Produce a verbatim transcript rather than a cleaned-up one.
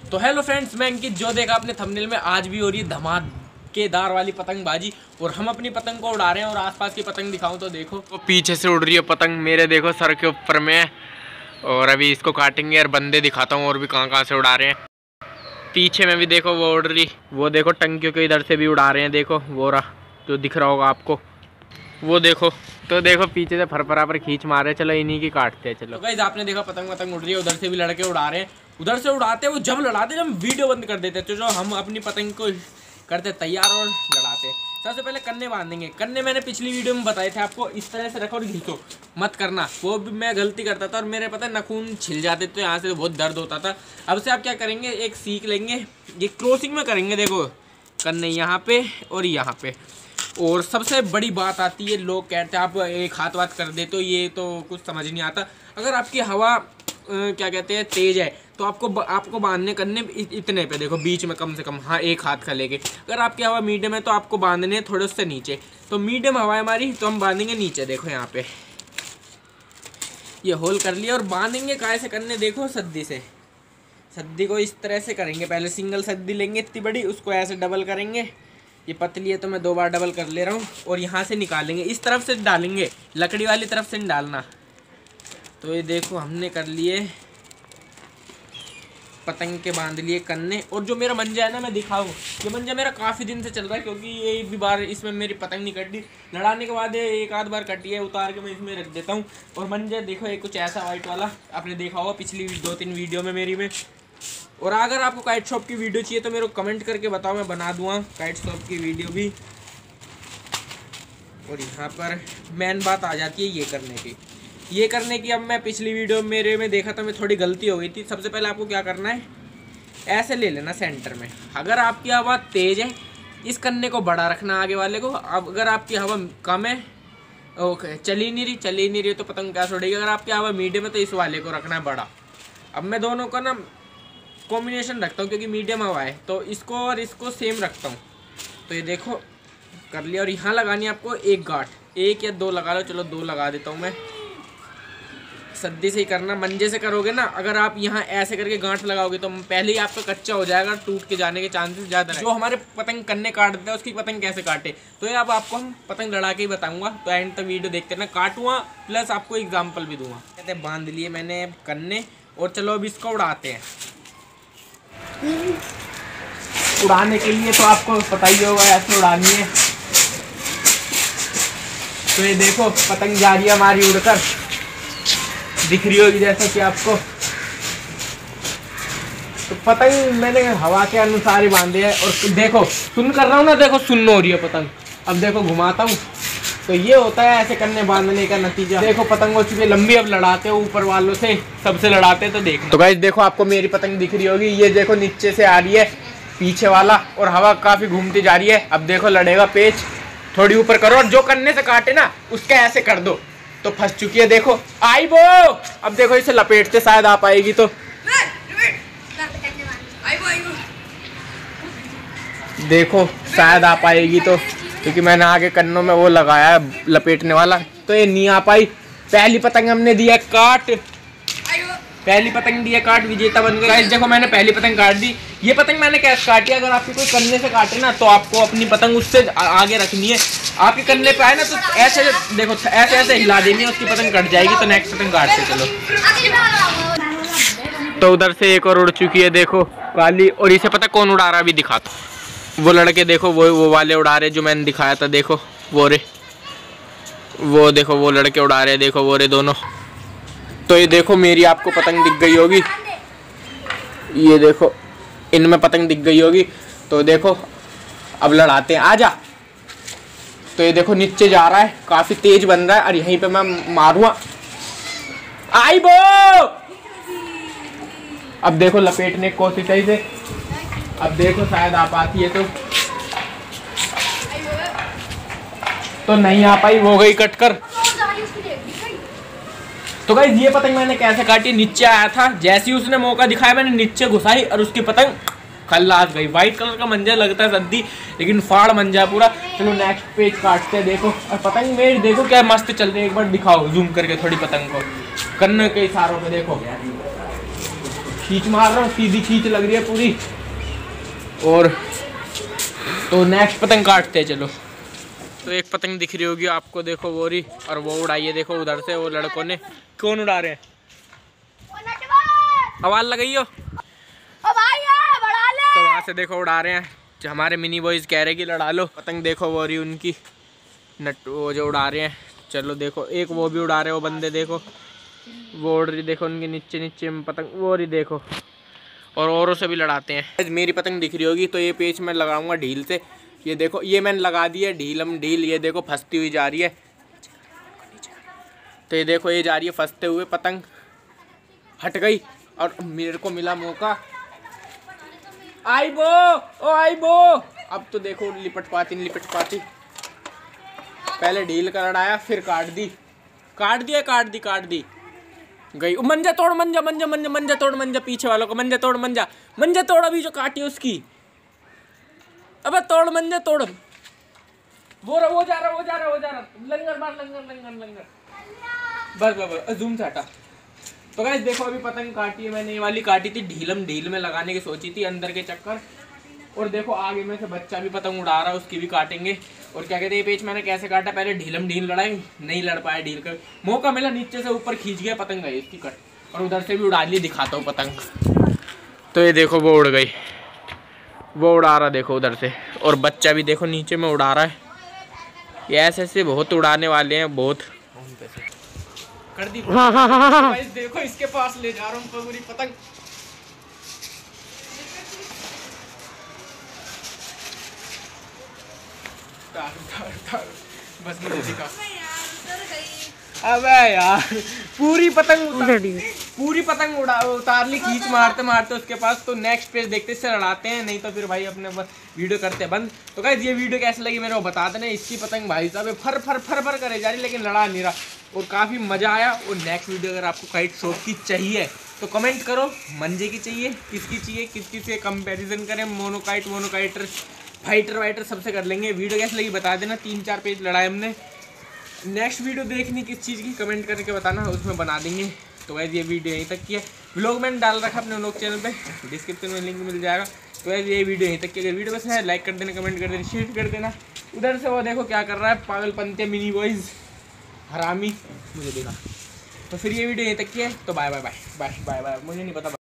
तो hello friends, मैं अंकित। जो देखा आपने थंबनेल में, आज भी हो रही है धमाकेदार वाली पतंगबाजी और हम अपनी पतंग को उड़ा रहे हैं। और आसपास की पतंग दिखाऊं तो देखो, तो पीछे से उड़ रही है पतंग मेरे, देखो सर के ऊपर में। और अभी इसको काटेंगे और बंदे दिखाता हूँ और भी कहाँ कहाँ से उड़ा रहे हैं। पीछे में भी देखो वो उड़ रही, वो देखो टंकियों के इधर से भी उड़ा रहे हैं। देखो वो रहा जो दिख रहा होगा आपको, वो देखो। तो देखो पीछे से फरफरा पर खींच मारे, चलो इन्हीं की काटते हैं। चलो तो गाइस, आपने देखा पतंग पतंग उड़ रही है, उधर से भी लड़के उड़ा रहे हैं। उधर से उड़ाते वो जब लड़ाते जब हम वीडियो बंद कर देते, तो जो हम अपनी पतंग को करते तैयार और लड़ाते। सबसे पहले कन्ने बांधेंगे। कन्ने मैंने पिछली वीडियो में बताए थे आपको, इस तरह से रखो और घिसो मत करना। वो भी मैं गलती करता था और मेरे पता नखून छिल जाते, तो यहाँ से बहुत दर्द होता था। अब से आप क्या करेंगे, एक सीख लेंगे, ये क्रॉसिंग में करेंगे। देखो कन्ने यहाँ पे और यहाँ पे। और सबसे बड़ी बात आती है, लोग कहते हैं आप एक हाथ वाथ कर दे, तो ये तो कुछ समझ नहीं आता। अगर आपकी हवा आ, क्या कहते हैं तेज़ है, तो आपको आपको बांधने करने इतने पे देखो, बीच में कम से कम हाँ एक हाथ का लेके। अगर आपकी हवा मीडियम है तो आपको बांधने थोड़े उससे नीचे। तो मीडियम हवा है हमारी, तो हम बांधेंगे नीचे। देखो यहाँ पे ये होल कर लिया और बांधेंगे काय से करने, देखो सद्दी से। सद्दी को इस तरह से करेंगे। पहले सिंगल सद्दी लेंगे इतनी बड़ी, उसको ऐसे डबल करेंगे। ये पतली है तो मैं दो बार डबल कर ले रहा हूँ। और यहाँ से निकालेंगे, इस तरफ से डालेंगे, लकड़ी वाली तरफ से नहीं डालना। तो ये देखो हमने कर लिए पतंग के, बांध लिए कन्ने। और जो मेरा मंजा है ना, मैं दिखाऊँ, ये मंजा मेरा काफ़ी दिन से चल रहा है, क्योंकि ये एक भी बार इसमें मेरी पतंग नहीं कटी। लड़ाने के बाद एक आध बार कटी है, उतार के मैं इसमें रख देता हूँ। और मंजा देखो ये कुछ ऐसा वाइट वाला, आपने देखा होगा पिछली दो तीन वीडियो में मेरी में। और अगर आपको काइट शॉप की वीडियो चाहिए तो मेरे को कमेंट करके बताओ, मैं बना दूँगा काइट शॉप की वीडियो भी। और यहाँ पर मेन बात आ जाती है ये करने की, ये करने की। अब मैं पिछली वीडियो मेरे में देखा था, मैं थोड़ी गलती हो गई थी। सबसे पहले आपको क्या करना है, ऐसे ले लेना सेंटर में। अगर आपकी हवा तेज़ है, इस कन्ने को बड़ा रखना आगे वाले को। अब अगर आपकी हवा कम है, ओके चली नहीं रही चली नहीं रही तो पतंग क्या छोड़ेगी। अगर आपकी हवा मीडियम है तो इस वाले को रखना है बड़ा। अब मैं दोनों का ना कॉम्बिनेशन रखता हूँ, क्योंकि मीडियम हवा है, तो इसको और इसको सेम रखता हूँ। तो ये देखो कर लिया। और यहाँ लगानी है आपको एक गांठ, एक या दो लगा लो, चलो दो लगा देता हूँ मैं। सद्दी से ही करना, मंजे से करोगे ना, अगर आप यहाँ ऐसे करके गांठ लगाओगे तो पहले ही आपका कच्चा हो जाएगा, टूट के जाने के चांसेस ज़्यादा है। जो हमारे पतंग कन्ने काट देते हैं, उसकी पतंग कैसे काटे, तो ये अब आपको हम पतंग लड़ा के ही बताऊँगा। तो एंड तक वीडियो देखते ना, काटूँगा प्लस आपको एग्जाम्पल भी दूँगा। कहते बांध लिए मैंने कन्ने, और चलो अब इसको उड़ाते हैं। उड़ाने के लिए तो आपको पता ही होगा, ऐसे उड़ानी है। तो ये देखो पतंग जा रही है हमारी उड़कर, दिख रही होगी जैसा कि आपको। तो पतंग मैंने हवा के अनुसार ही बांधे है। और देखो सुन कर रहा हूँ ना, देखो सुन्न हो रही है पतंग। अब देखो घुमाता हूँ, तो ये होता है ऐसे करने बांधने का नतीजा। देखो पतंग हो चुकी है लंबी, अब लड़ाते हो ऊपर वालों से, सबसे लड़ाते तो देखो। तो गाइस देखो आपको मेरी पतंग दिख रही होगी, ये देखो नीचे से आ रही है पीछे वाला, और हवा काफी घूमती जा रही है। अब देखो लड़ेगा पेच, थोड़ी ऊपर करो, और जो कन्ने से काटे ना उसका ऐसे कर दो, तो फंस चुकी है। देखो आई वो, अब देखो इसे लपेटते शायद आ पाएगी, तो देखो शायद आ पाएगी, तो क्योंकि मैंने आगे कन्नों में वो लगाया है लपेटने वाला, तो ये नहीं आ पाई। पहली पतंग हमने दिया काट, पहली पतंग दिया काट, विजेता बन गया। देखो मैंने पहली पतंग काट दी। ये पतंग मैंने कैसे काटी, अगर आपकी कोई कन्ने से काटे ना, तो आपको अपनी पतंग उससे आगे रखनी है। आपके कन्ने पे आए ना, तो ऐसे देखो ऐसे ऐसे हिला देनी है, उसकी पतंग कट जाएगी। तो नेक्स्ट पतंग काटते चलो। तो उधर से एक और उड़ चुकी है, देखो काली। और इसे पता कौन उड़ा रहा है, अभी दिखाता। वो लड़के देखो, वो वो वाले उड़ा रहे जो मैंने दिखाया था। देखो वो रे, वो देखो वो लड़के उड़ा रहे, देखो वो रे दोनों। तो ये देखो मेरी आपको पतंग दिख गई होगी, ये देखो इनमें पतंग दिख गई होगी। तो देखो अब लड़ाते हैं, आजा। तो ये देखो नीचे जा रहा है, काफी तेज बन रहा है, और यहीं पे मैं मारूंगा। आई बो, अब देखो लपेटने की कोशिश है इसे। अब देखो शायद आ पाती है, तो तो नहीं आ पाई, वो गई कट कर। तो गाइस ये पतंग मैंने कैसे काटी, नीचे आया था, जैसे ही उसने मौका दिखाया मैंने नीचे घुसाई और उसकी पतंग खल्लास गई। व्हाइट कलर का मंजा लगता है सद्दी, लेकिन फाड़ मंजा पूरा। चलो नेक्स्ट पेज काटते हैं। देखो और पतंग मेरी देखो क्या मस्त चल रही है, एक बार दिखाओ जूम करके थोड़ी पतंग को, कन्ने के इशारों पे देखो। खींच मार रहा हूँ, सीधी खींच लग रही है पूरी। और तो नेक्स्ट पतंग काटते हैं चलो। तो एक पतंग दिख रही होगी आपको, देखो वो रही, और वो उड़ाइए देखो उधर से, वो लड़कों ने। कौन उड़ा रहे हैं? आवाज लगाइयो। तो वहाँ से देखो उड़ा रहे हैं, जो हमारे मिनी बॉयज कह रहे कि लड़ा लो पतंग। देखो वो रही उनकी नट, वो जो उड़ा रहे हैं। चलो देखो एक वो भी उड़ा रहे हो बंदे, देखो वो उड़ रही, देखो उनके नीचे नीचे में पतंग वो रही देखो। और औरों से भी लड़ाते हैं। मेरी पतंग दिख रही होगी, तो ये पेच मैं लगाऊंगा ढील से। ये देखो ये मैंने लगा दी है ढील, हम ढील, ये देखो फंसती हुई जा रही है। तो ये देखो ये जा रही है फंसते हुए, पतंग हट गई और मेरे को मिला मौका। आई बो, ओ आई बो। अब तो देखो लिपट पाती लिपट पाती, पहले ढील कर लड़ाया, फिर काट दी, काट दिया काट दी काट दी गई। मंजा तोड़, मंजा मंजा मंजा मंजा तोड़, मंजा पीछे वालों को मंजा तोड़, मंजा मंजा तोड़, अभी जो काटी उसकी। अबे तोड़ मंजा तोड़, वो रहा वो जा रहा वो जा रहा वो जा रहा, लंगर मार लंगर लंगर लंगर। बस बस बस जूम से हटा। तो गाइस देखो अभी पतंग काटी है मैंने, ये वाली काटी थी ढीलम ढील में लगाने की सोची थी अंदर के चक्कर। और देखो आगे में से बच्चा भी पतंग उड़ा रहा है, उसकी भी काटेंगे। और क्या कहते हैं ये पेच मैंने कैसे काटा, पहले ढीलम ढील लड़ाई, नहीं लड़ पाया ढील का, मौका मिला नीचे से ऊपर खींच गया, पतंग गई इसकी कट। और उधर से भी उड़ा ली, दिखाता हूँ पतंग। तो ये देखो वो उड़ गई, वो उड़ा रहा देखो उधर से। और बच्चा भी देखो नीचे में उड़ा रहा है। ये ऐसे ऐसे बहुत उड़ाने वाले हैं, बहुत कर दी। हाँ हाँ हाँ हाँ। तो देखो इसके पास ले जा रहा हूँ पूरी पतंग। तार, तार, तार। बस मुझे दिखा। अबे यार पूरी पतंग उतार, पूरी पतंग उड़ा उतार ली खींच मारते मारते उसके पास। तो नेक्स्ट पेज देखते इससे लड़ाते हैं, नहीं तो फिर भाई अपने बस वीडियो करते हैं बंद। तो गाइस ये वीडियो कैसी लगी मेरे को बता देना। इसकी पतंग भाई साहब फर फर फर फर करे जा रही, लेकिन लड़ा नहीं रहा, और काफ़ी मज़ा आया। और नेक्स्ट वीडियो अगर आपको काइट शॉट की चाहिए तो कमेंट करो, मंजे की चाहिए, किसकी चाहिए, किसकी से कंपेरिजन करें, मोनोकाइट मोनोकाइटर फाइटर वाइटर सबसे कर लेंगे। वीडियो कैसी लगी बता देना। तीन चार पेज लड़ाए हमने। नेक्स्ट वीडियो देखनी किस चीज़ की कमेंट करके बताना, उसमें बना देंगे। तो वैसे ये वीडियो यहीं तक की है। व्लॉग मैंने डाल रखा अपने व्लॉग चैनल पे, डिस्क्रिप्शन में लिंक मिल जाएगा। तो वैसे ये वीडियो यहीं तक की। अगर वीडियो पसंद है लाइक कर देना, कमेंट कर देना, शेयर कर देना। उधर से वो देखो क्या कर रहा है पागलपंते मिनी बॉयज़ हरामी, मुझे देखा। तो फिर ये वीडियो यहीं तक की है। तो bye bye bye bye bye bye, मुझे नहीं पता।